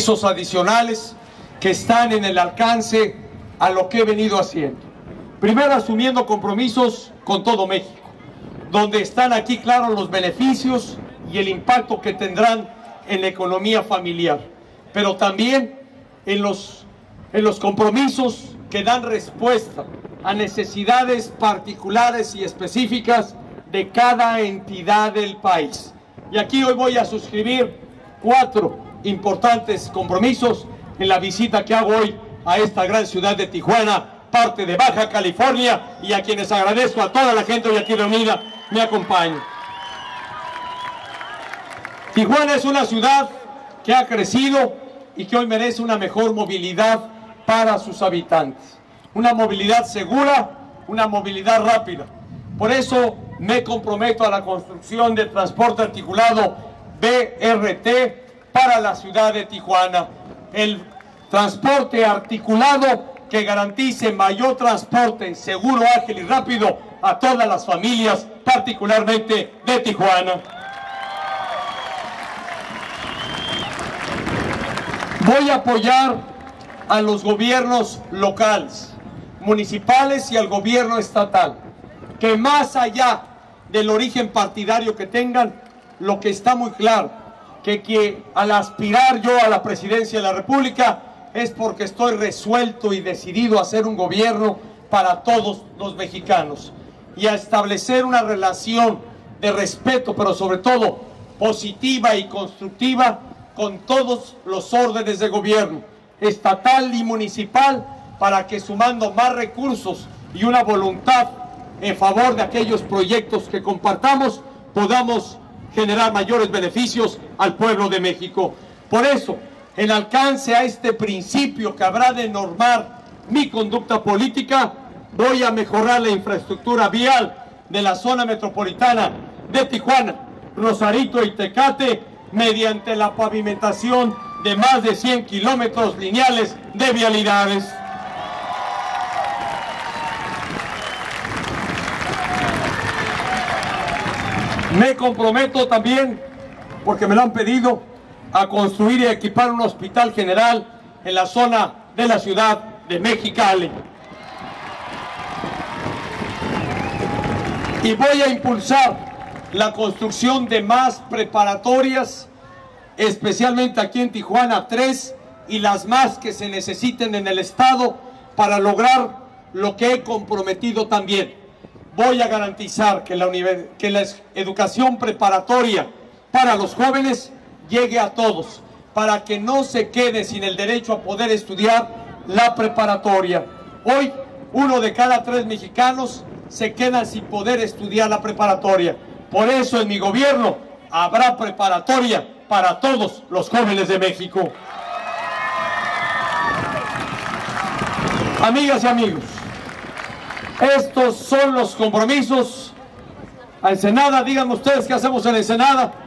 adicionales que están en el alcance a lo que he venido haciendo. Primero, asumiendo compromisos con todo México, donde están aquí claros los beneficios y el impacto que tendrán en la economía familiar, pero también en los compromisos que dan respuesta a necesidades particulares y específicas de cada entidad del país. Y aquí hoy voy a suscribir 4 importantes compromisos en la visita que hago hoy a esta gran ciudad de Tijuana, parte de Baja California, y a quienes agradezco a toda la gente hoy aquí reunida me acompaña. Tijuana es una ciudad que ha crecido y que hoy merece una mejor movilidad para sus habitantes. Una movilidad segura, una movilidad rápida. Por eso me comprometo a la construcción de transporte articulado BRT para la ciudad de Tijuana. El transporte articulado que garantice mayor transporte seguro, ágil y rápido a todas las familias, particularmente de Tijuana. Voy a apoyar a los gobiernos locales, municipales y al gobierno estatal, que más allá del origen partidario que tengan, lo que está muy claro, que al aspirar yo a la presidencia de la República es porque estoy resuelto y decidido a hacer un gobierno para todos los mexicanos y a establecer una relación de respeto, pero sobre todo positiva y constructiva con todos los órdenes de gobierno, estatal y municipal, para que sumando más recursos y una voluntad en favor de aquellos proyectos que compartamos, podamos generar mayores beneficios al pueblo de México. Por eso, en alcance a este principio que habrá de normar mi conducta política, voy a mejorar la infraestructura vial de la zona metropolitana de Tijuana, Rosarito y Tecate, mediante la pavimentación de más de 100 kilómetros lineales de vialidades. Me comprometo también, porque me lo han pedido, a construir y equipar un hospital general en la zona de la ciudad de Mexicali. Y voy a impulsar la construcción de más preparatorias, especialmente aquí en Tijuana 3, y las más que se necesiten en el estado para lograr lo que he comprometido también. Voy a garantizar que la educación preparatoria para los jóvenes llegue a todos, para que no se quede sin el derecho a poder estudiar la preparatoria. Hoy, 1 de cada 3 mexicanos se quedan sin poder estudiar la preparatoria. Por eso en mi gobierno habrá preparatoria para todos los jóvenes de México. Amigas y amigos, estos son los compromisos. A Ensenada, díganme ustedes qué hacemos en Ensenada.